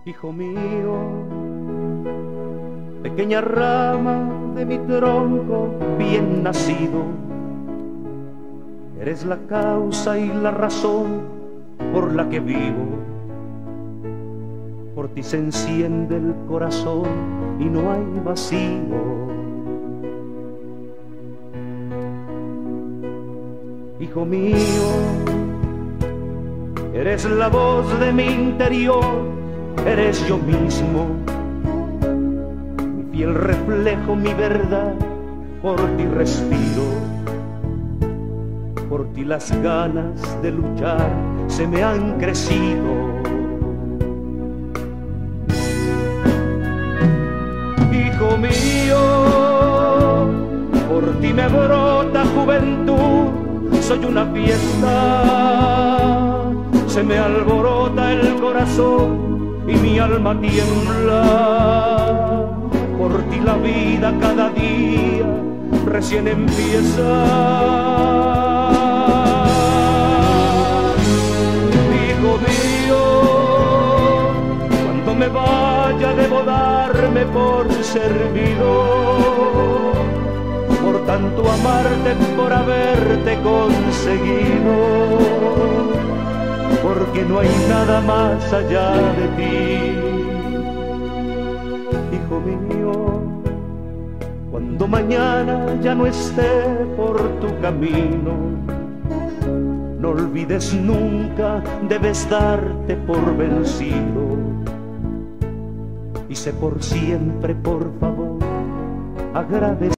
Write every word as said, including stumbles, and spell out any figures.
Hijo mío, pequeña rama de mi tronco bien nacido, eres la causa y la razón por la que vivo. Por ti se enciende el corazón y no hay vacío. Hijo mío, eres la voz de mi interior, eres yo mismo, mi fiel reflejo, mi verdad, por ti respiro. Por ti las ganas de luchar se me han crecido. Hijo mío, por ti me brota juventud, soy una fiesta, se me alborota el corazón y mi alma tiembla. Por ti la vida cada día recién empieza. Hijo mío, cuando me vaya debo darme por servido, por tanto amarte, por haberte conseguido, porque no hay nada más allá de ti. Hijo mío, cuando mañana ya no esté por tu camino, no olvides nunca, debes darte por vencido. Y sé por siempre, por favor, agradecer.